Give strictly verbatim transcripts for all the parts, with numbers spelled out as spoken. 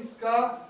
środowiska.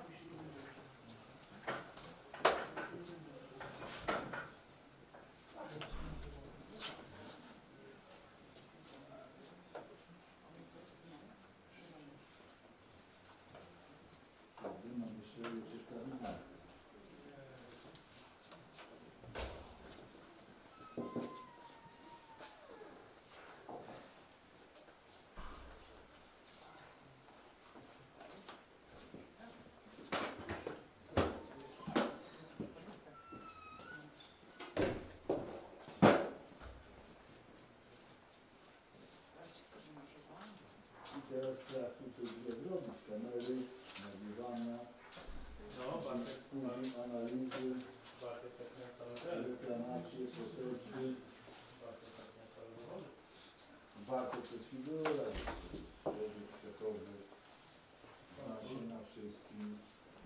Teraz trzeba tutaj zrobić kamery, nagrywania, później analizy, reklamacje, protesty. Bartek to jest figura, człowiek kwiatowy, na wszystkim.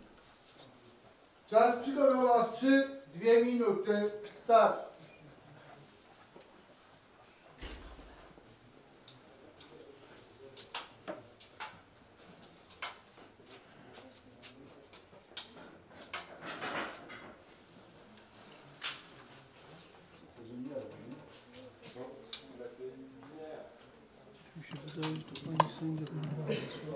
Czas przygotowawczy, dwie minuty, start. Mi się wydaje, że to pani sędzia będzie.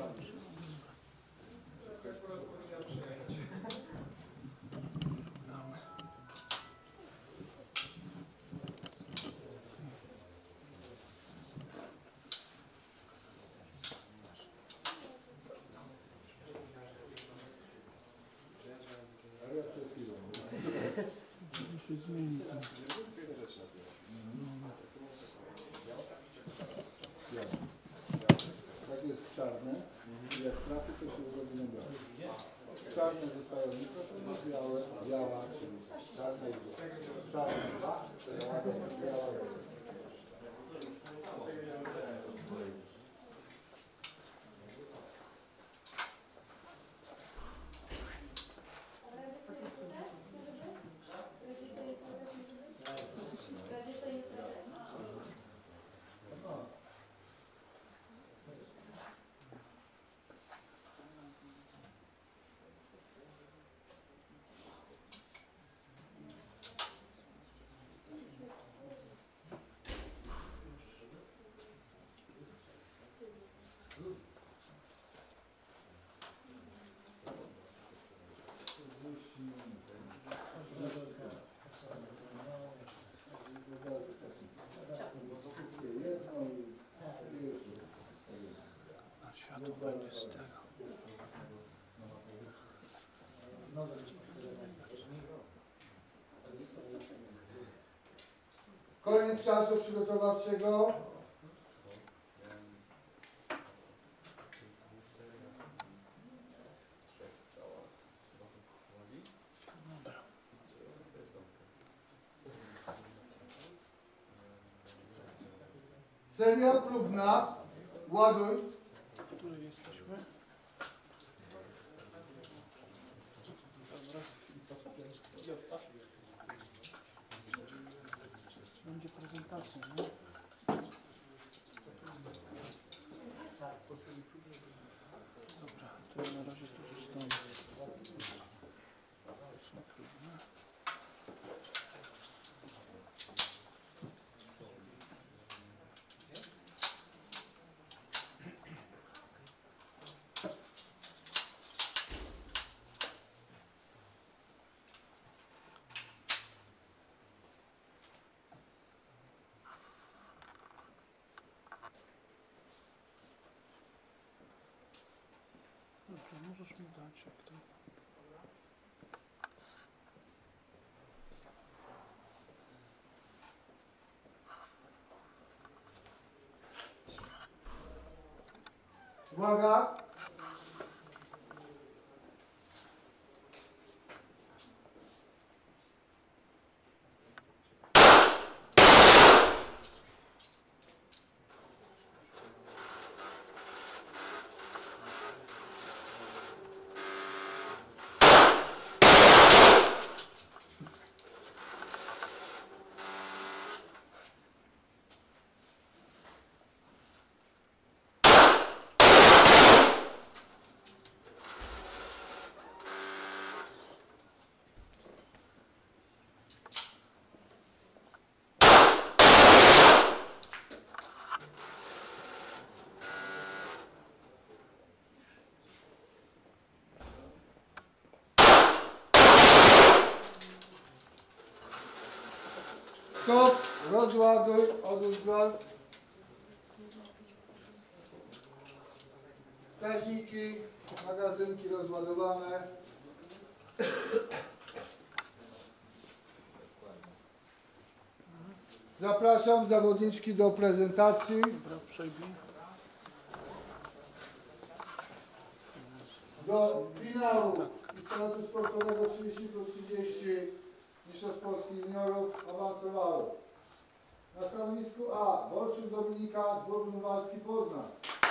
Muszę zmienić. Tak jest czarne i jak trafi, to się zrobi na białe. Czarne zostają mikrofonie, białe, biała, czyli czarne jest czarne, biała, biała. Światło będzie z tego. Koniec czasu przygotowawczego. Seria próbna. Ładuj. W której jesteśmy? Będzie prezentacja, nie? Dobra, to ja na razie tu zostanę. Są próbne. Dobrze, możesz mi dać jak to. Uwaga. Rozładuj, odłóż broń. Wskaźniki, magazynki rozładowane. Zapraszam zawodniczki do prezentacji. Dobra, przejmij. Do finału pistoletu sportowego trzydzieści plus trzydzieści mistrzostw Polski juniorów awansowało na stanowisku A Borczuk Dominika, Dwór Grunwaldzki Poznań.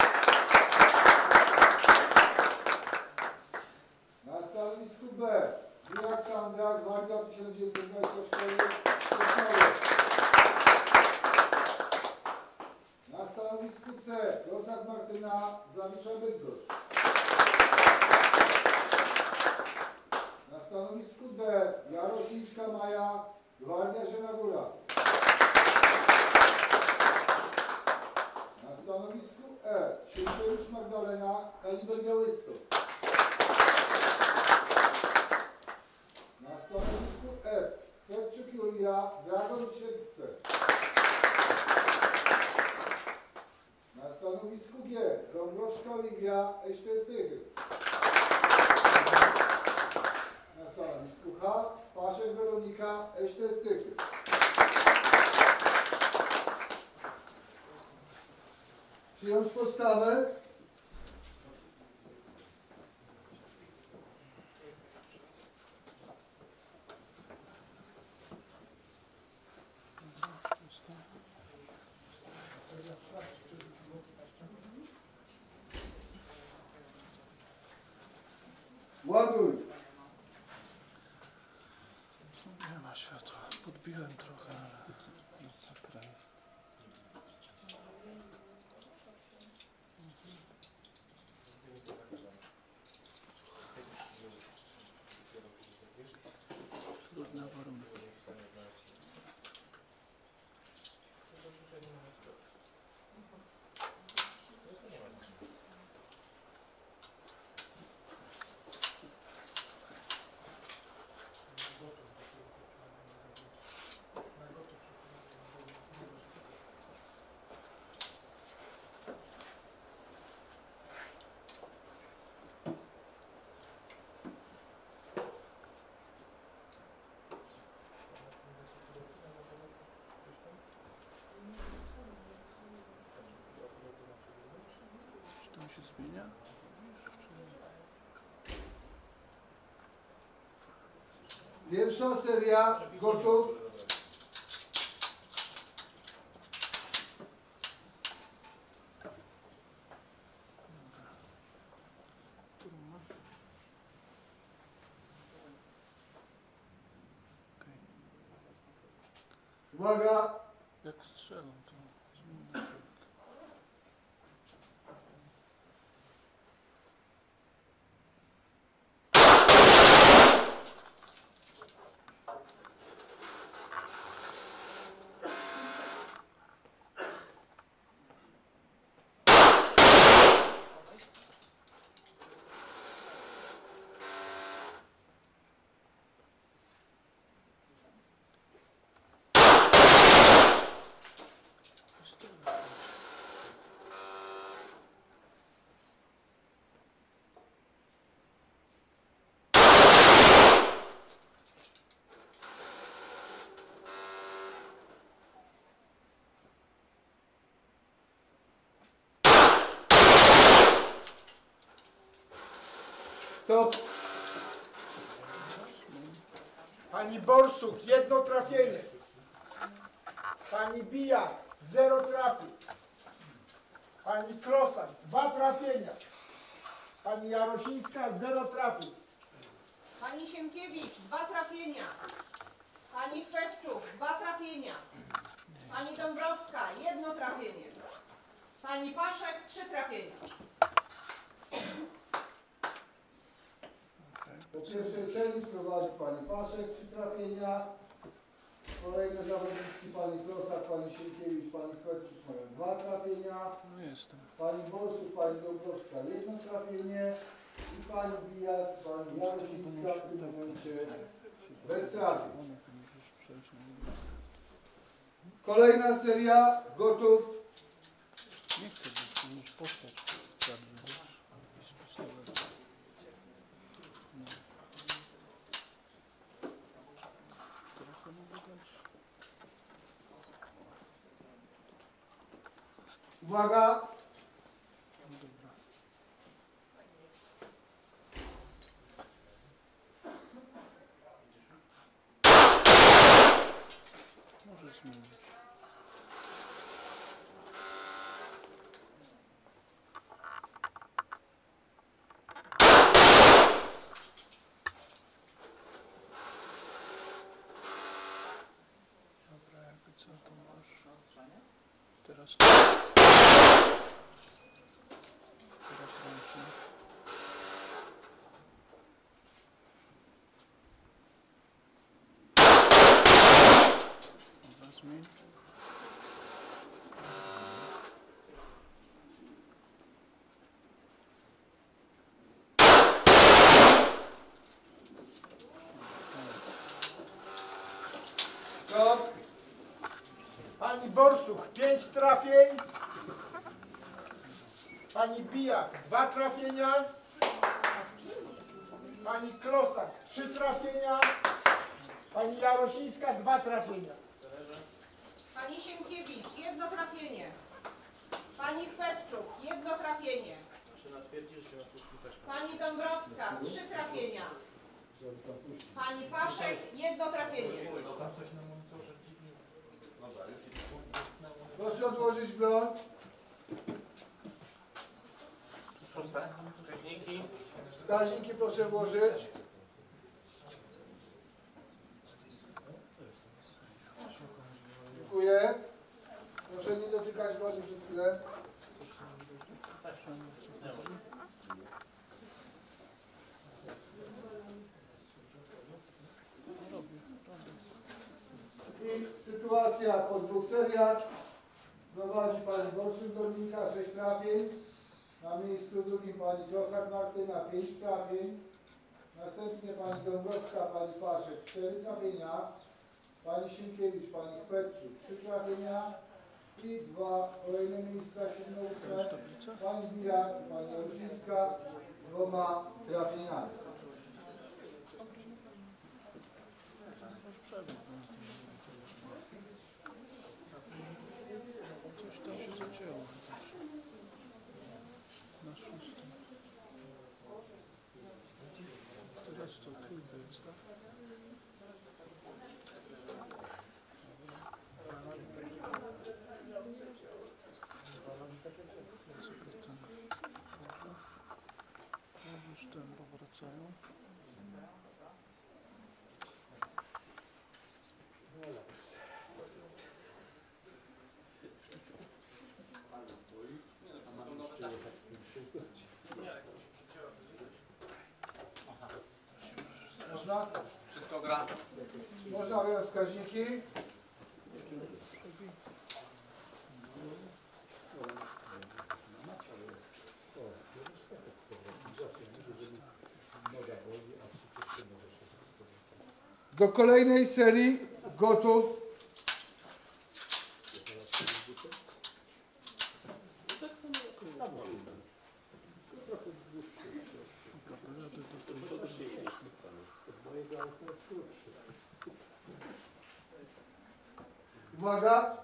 Na stanowisku B Bijak Sandra, Gwardia tysiąc dziewięćset dwadzieścia cztery Sosnowiec. Na stanowisku C Klosak Martyna, Zawisza Bydgoszcz. Na stanowisku D Jarosińska Maja, Gwardia Zielona Góra. Na stanowisku E Sienkiewicz Magdalena, Kaliber Białystok. Na stanowisku F Kwiatczyk Julia, Dragon Siedlce. Na stanowisku G Dąbrowska Oliwia, Eśtestychy. Na stanowisku H Paszek Weronika, Eśtestychy. Przyjąć postawę. Ładuj. Nie ma światła. Podbiłem trochę, ale masakra jest. Trudne warunki. Czy tam się zmienia? Pierwsza seria, gotów. Uwaga. Jak strzelam, to zmienia. Stop. Pani Borsuk, jedno trafienie. Pani Bijak, zero trafień. Pani Klosak, dwa trafienia. Pani Jarosińska, zero trafień. Pani Sienkiewicz, dwa trafienia. Pani Kwiatczuk, dwa trafienia. Pani Dąbrowska, jedno trafienie. Pani Paszek, trzy trafienia. Po pierwszej serii prowadzi pani Paszek, trzy trafienia. Kolejne zawodniczki pani Klosak, pani Sienkiewicz, pani Kwiatczyk mają dwa trafienia. No jestem. Pani Borsuk, pani Dąbrowska jedno trafienie. I pani Bijak, pani Jarosińska w tym momencie bez trafień. Ona to możesz przejść na Kolejna seria, gotów. Nie chcę, bo to już postać kradnie, wiesz? Z pistoletu. No. Trochę mogę dać. Uwaga, No dobra. Możesz zmienić. Dobra, jakby co to masz? Teraz Teraz ręcznie. Dobra, zmień. stop. Pani Borsuk, pięć trafień. Pani Bijak, dwa trafienia. Pani Klosak, trzy trafienia. Pani Jarosińska, dwa trafienia. Pani Sienkiewicz, jedno trafienie. Pani Chwetczuk, jedno trafienie. Pani Dąbrowska, trzy trafienia. Pani Paszek, jedno trafienie. Proszę odłożyć broń. Szóste. Wskaźniki. Wskaźniki proszę włożyć. Dziękuję. Proszę nie dotykać broni przez chwilę. I sytuacja po dwóch seriach. Prowadzi pani Borsuk Dominika, sześć trafień. Na miejscu drugim pani Klosak Martyna, pięć trafień. Następnie pani Dąbrowska, pani Paszek, cztery trafienia. Pani Sienkiewicz, pani Chwetczuk, trzy trafienia. I dwa kolejne miejsca, siódme, ósme. Pani Bijak i pani Jarosińska z dwoma trafieniami. Coś tam się zacięło. Na szóstym. Teraz to trójka jest, tak? Już ten powracają. Można? Wszystko gra. Można wyjąć wskaźniki. Do kolejnej serii gotów. Uwaga.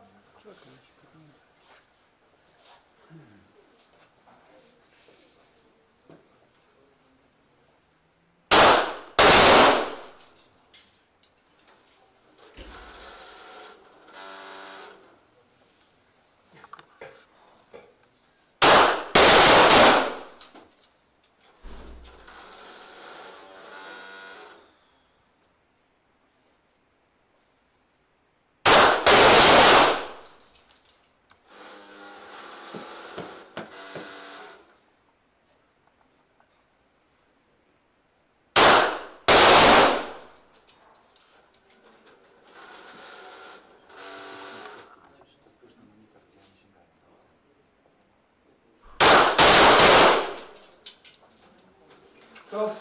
Stop.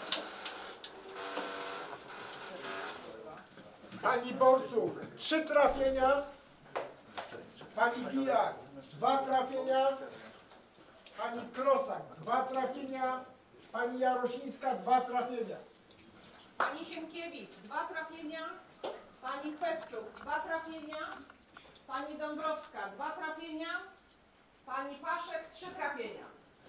Pani Borsuk, trzy trafienia. Pani Bijak, dwa trafienia. Pani Klosak, dwa trafienia. Pani Jarosińska, dwa trafienia. Pani Sienkiewicz, dwa trafienia. Pani Chwetczuk, dwa trafienia. Pani Dąbrowska, dwa trafienia. Pani Paszek, trzy trafienia.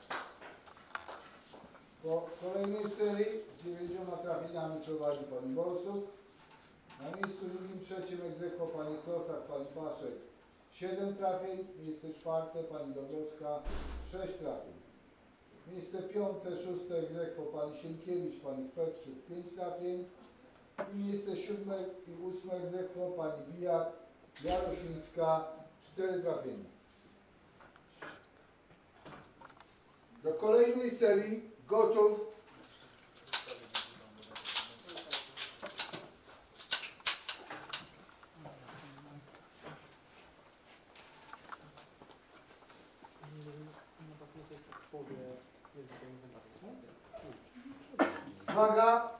Po kolejnej serii dziewięcioma trafieniami prowadzi pani Borsuk. Na miejscu drugim, trzecim ex aequo pani Klosak, pani Paszek siedem trafień. Miejsce czwarte pani Dąbrowska sześć trafień. Miejsce piąte, szóste ex aequo pani Sienkiewicz, pani Chwetczuk pięć trafień. I miejsce siódme i ósme ex aequo pani Bijak, Jarosińska cztery trafienia. Do kolejnej serii gotów. Uwaga!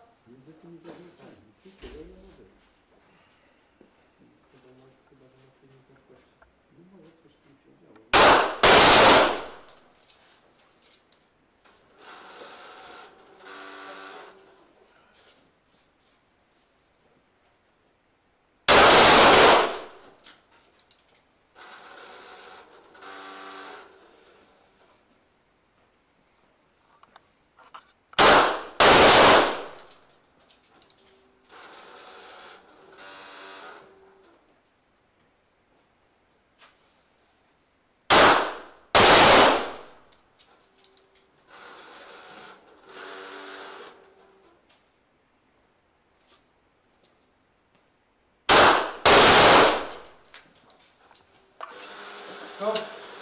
Stop.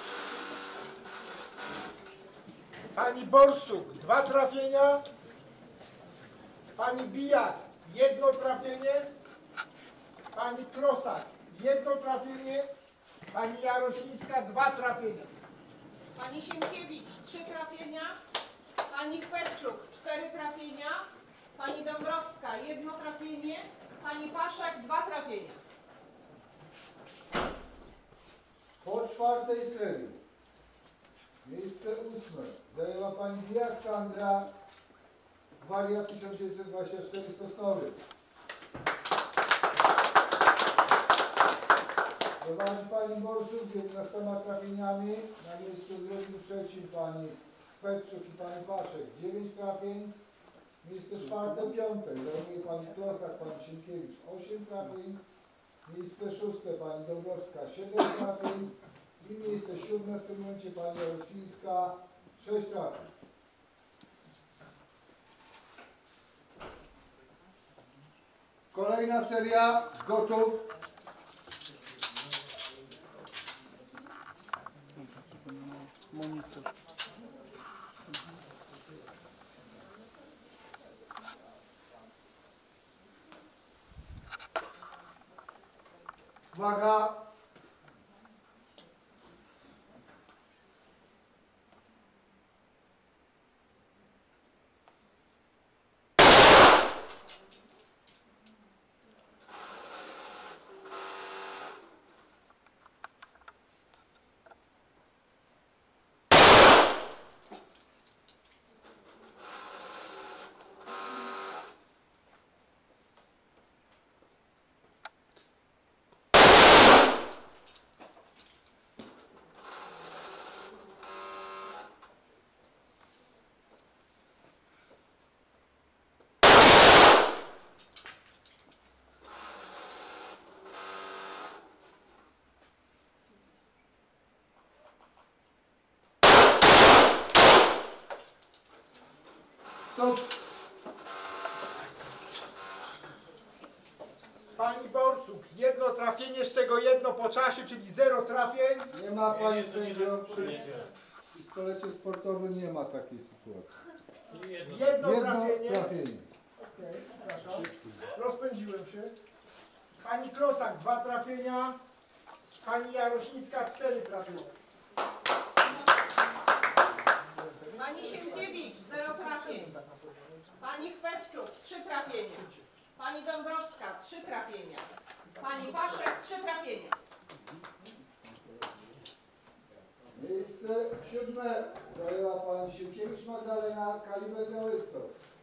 Pani Borsuk, dwa trafienia. Pani Bijak, jedno trafienie. Pani Klosak, jedno trafienie. Pani Jarosińska, dwa trafienia. Pani Sienkiewicz, trzy trafienia. Pani Chwetczuk, cztery trafienia. Pani Dąbrowska, jedno trafienie. Pani Paszek, dwa trafienia. Po czwartej serii miejsce ósme zajęła pani Bijak Sandra, Waria tysiąc dziewięćset dwadzieścia cztery Sosnowiec. Prowadzi pani Borsuk z jedenastoma trafieniami. Na miejscu drugim, trzecim pani Chwetczuk i pani Paszek dziewięć trafień. Miejsce czwarte, piąte zajmuje pani Klosak, pani Sienkiewicz osiem trafień. Miejsce szóste pani Dąbrowska siedem trafień i miejsce siódme w tym momencie pani Jarosińska sześć trafień. Kolejna seria gotów. Monitor. Uwaga! Stop. Pani Borsuk, jedno trafienie, z czego jedno po czasie, czyli zero trafień. Nie ma pani sędzio. Przy pistolecie sportowym nie ma takiej sytuacji. Jedno, Jedno trafienie. trafienie. Okej, przepraszam. Rozpędziłem się. Pani Klosak, dwa trafienia. Pani Jarosińska, cztery trafienia. Pani Sienkiewicz, zero trafień. Pani Chwetczuk, trzy trafienia. Pani Dąbrowska, trzy trafienia. Pani Paszek, trzy trafienia. Miejsce siódme zajęła pani Sienkiewicz Magdalena, kaliber Białystok.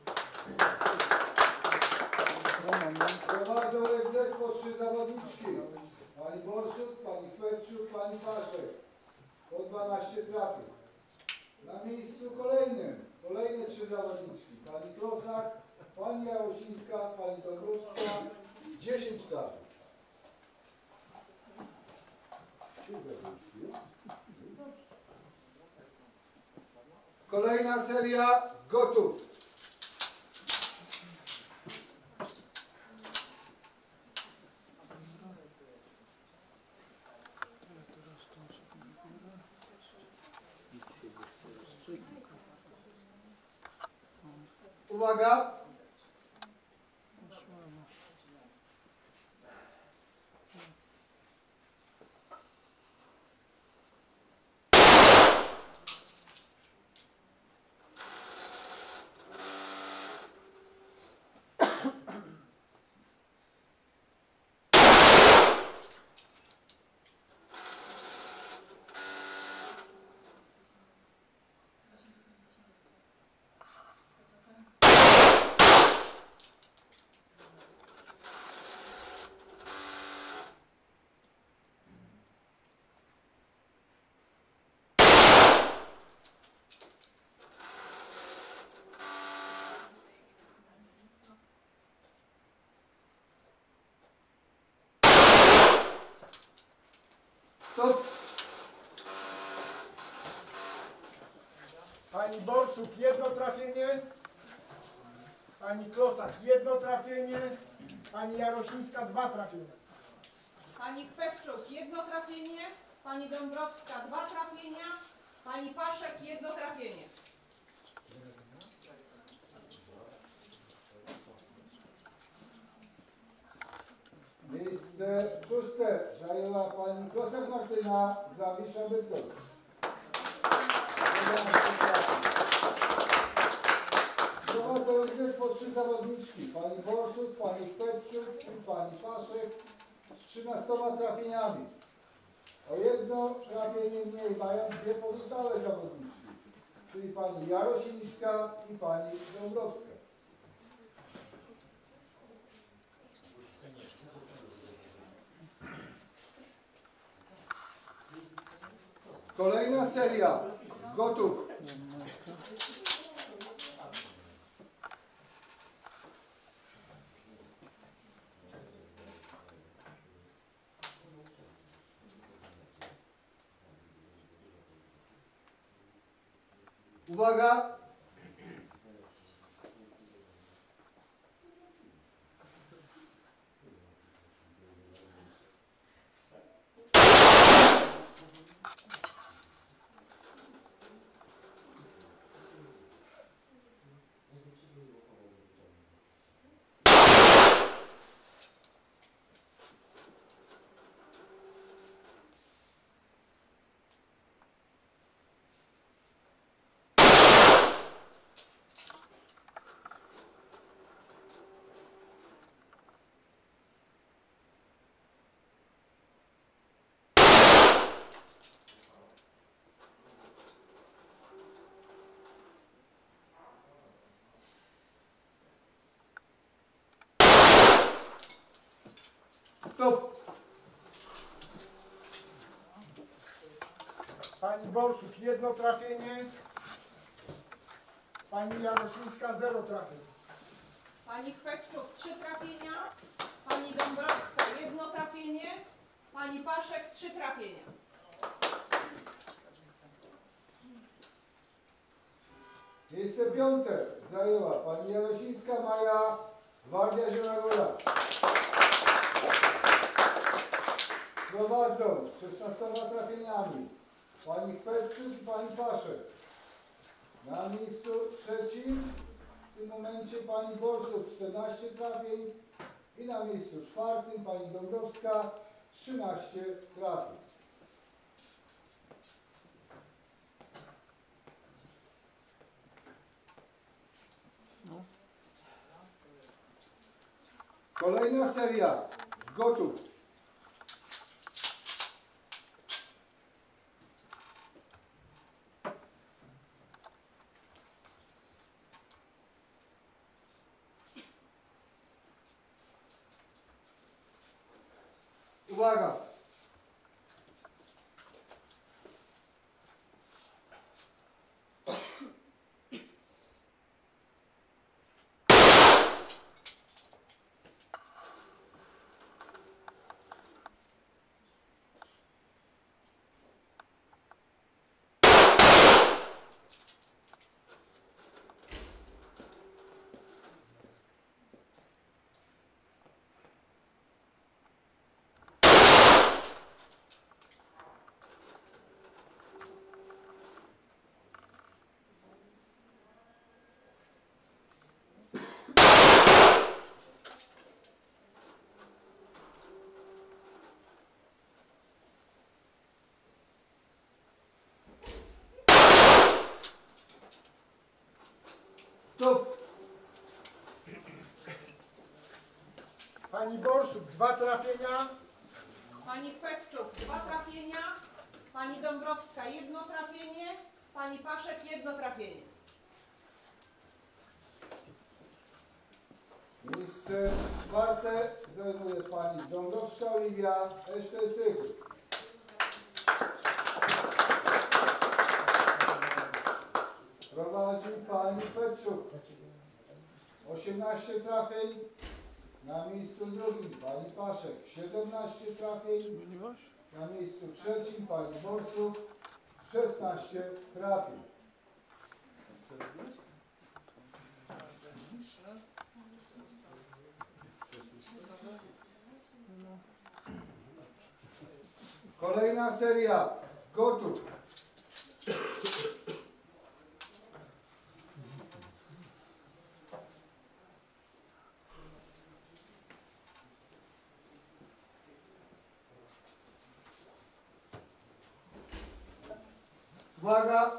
Prowadzą egzekwo trzy zawodniczki. Pani Borsuk, pani Chwetczuk, pani Paszek. Po dwanaście trafień. Na miejscu kolejnym, kolejne trzy zawodniczki. Pani Klosak, pani Jarosińska, pani Dąbrowska. dziesięć trafień. Kolejna seria gotów. Uwaga! Stop. Pani Borsuk jedno trafienie. Pani Klosak jedno trafienie. Pani Jarosińska dwa trafienia. Pani Chwetczuk jedno trafienie. Pani Dąbrowska dwa trafienia. Pani Paszek jedno trafienie. Miejsce szóste zajęła pani Klosak Martyna, Zawisza Bydgoszcz. Prowadzą egzekwo trzy zawodniczki. Pani Borsuk, pani Chwetczuk i pani Paszek z trzynastoma trafieniami. O jedno trafienie mniej mają dwie pozostałe zawodniczki, czyli pani Jarosińska i pani Dąbrowska. Kolejna seria gotów. Uwaga! Stop. Pani Borsuk jedno trafienie. Pani Jarosińska zero trafień. Pani Chwetczuk trzy trafienia. Pani Dąbrowska jedno trafienie. Pani Paszek trzy trafienia. Miejsce piąte zajęła pani Jarosińska Maja, Gwardia Zielona Góra. Prowadzą z szesnastoma trafieniami pani Chwetczuk i pani Paszek. Na miejscu trzecim w tym momencie pani Borsuk czternaście trafień i na miejscu czwartym pani Dąbrowska trzynaście trafień. Kolejna seria gotów. Uwaga! Stop! Pani Borsuk, dwa trafienia. Pani Chwetczuk, dwa trafienia. Pani Dąbrowska, jedno trafienie. Pani Paszek, jedno trafienie. Miejsce czwarte zajmuje pani Dąbrowska Oliwia, resztę jest tych. Prowadzi pani Chwetczuk. osiemnaście trafień. Na miejscu drugim pani Paszek. siedemnaście trafień. Myliłaś? Na miejscu trzecim pani Borsuk. szesnaście trafień. Kolejna seria. Gotów. Uwaga!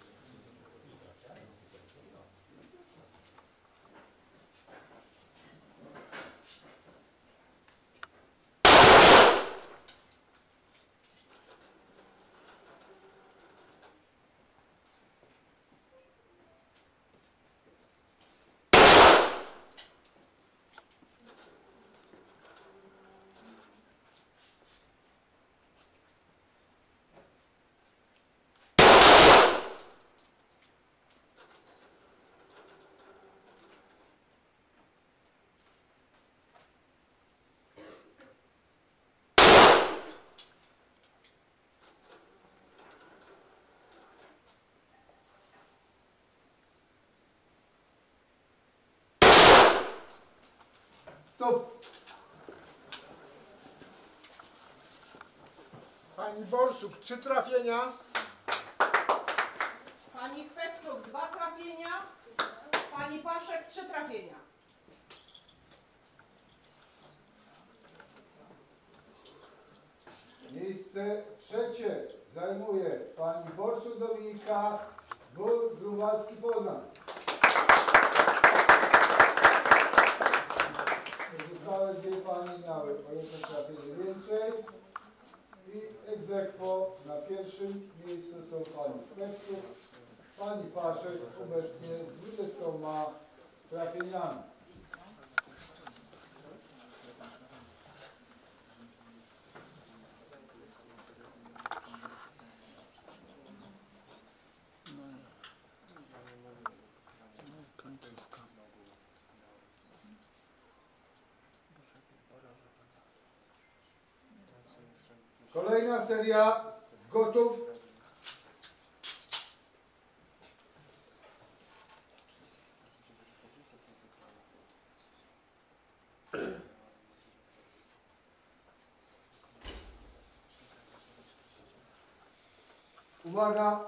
Stop! Pani Borsuk, trzy trafienia. Pani Chwetczuk, dwa trafienia. Pani Paszek, trzy trafienia. Miejsce trzecie zajmuje pani Borsuk Dominika, Dwór Grunwaldzki Poznań. Pozostałe dwie pani miały o jedno trafienie więcej i ex aequo na pierwszym miejscu są pani Chwetczuk, pani Paszek obecnie z dwudziestoma trafieniami. Końcówka. Kolejna seria. Gotów? Uwaga!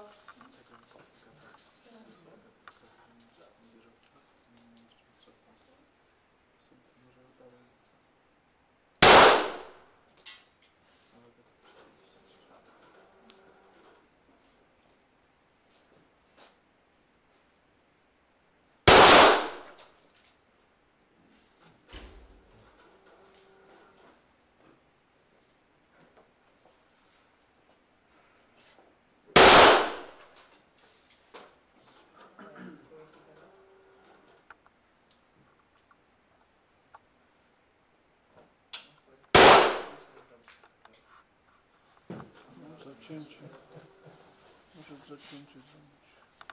zacięcie. Może zacięcie zrobić.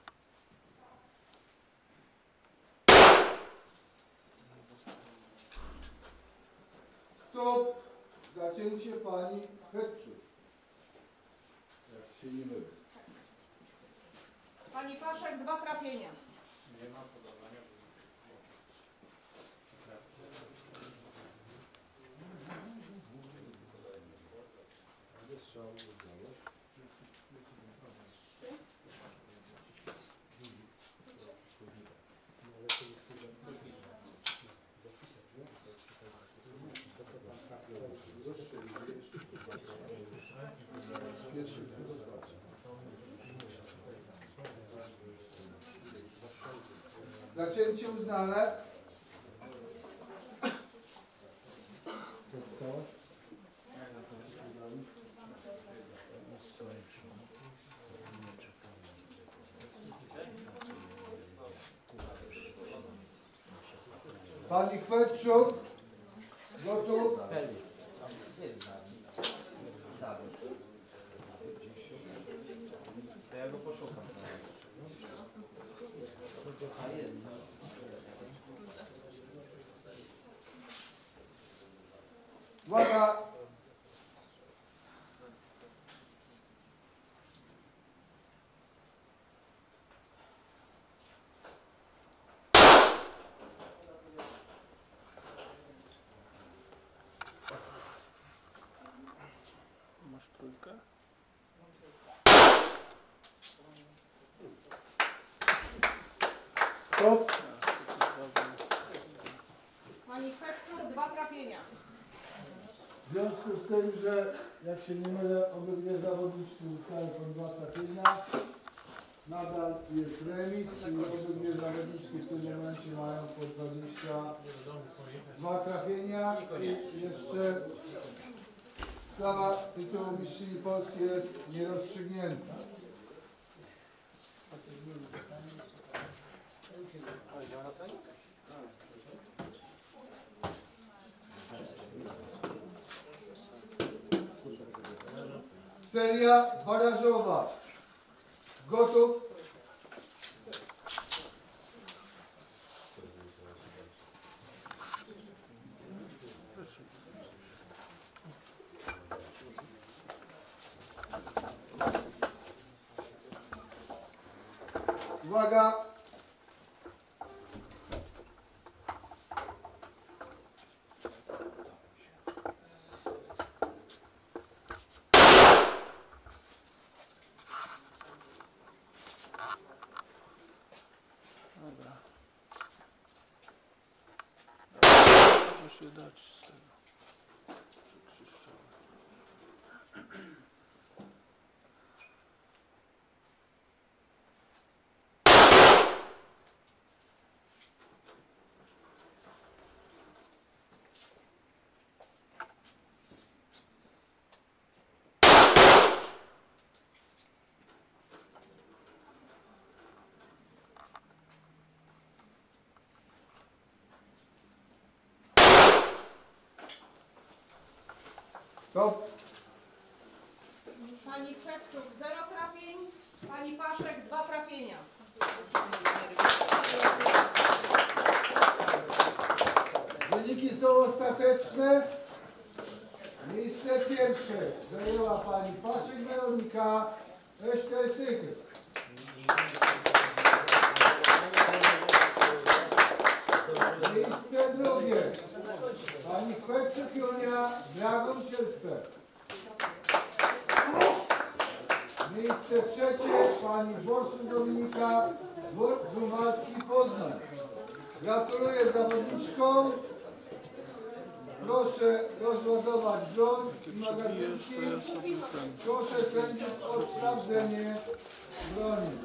Stop. Zacięcie pani Hetczuk. Jak się nie mylę. Pani Paszek, dwa trafienia. Zacięcie uznane. Pani Chwetczuk, gotów? To ja go poszukam. Uwaga! Masz trójkę? Stop. Pani Chwetczuk, dwa trafienia. W związku z tym, że jak się nie mylę, obydwie zawodniczki uzyskały po dwa trafienia, nadal jest remis, czyli obydwie zawodniczki w tym momencie mają po dwadzieścia dwa trafienia i jeszcze sprawa tytułu mistrzyni Polski jest nierozstrzygnięta. Seria barażowa. Gotów? Uwaga! Dobra. Może się dać z tego. Przeczyszczone. Stop. Pani Chwetczuk, zero trafień. Pani Paszek, dwa trafienia. Wyniki są ostateczne. Miejsce pierwsze zajęła pani Paszek Weronika, resztę Sychy. Miejsce drugie pani Chwetczuk Julia, Dragon Siedlce. Miejsce trzecie pani Borsun Dominika, Grunwaldzki Poznań. Gratuluję zawodniczkom. Proszę rozładować broń i magazynki. Proszę sędziów o sprawdzenie broni.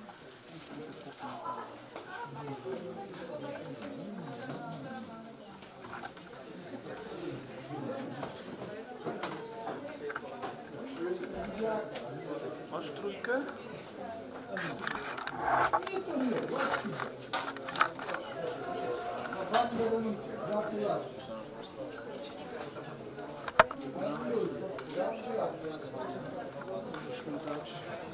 Masz trójkę? Nie, to nie, właściwie. A pan Weronikę, gratulacje. Pani Julko, gratulacje. Musimy dać.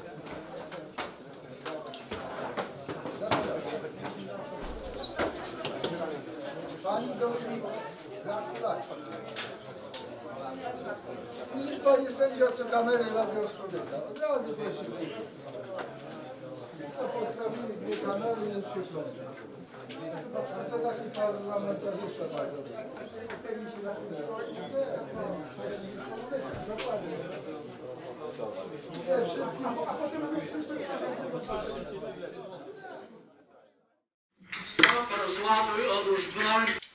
Pani Dominik, gratulacje. Widzisz Panie sędzio, co kamery robią z człowieka. Od razu prosimy. To postawili dwie kamery i już się prosi. A co taki parlamentarzysza ma zrobić? Nie, szybki. Rozładuj, odłóż broń.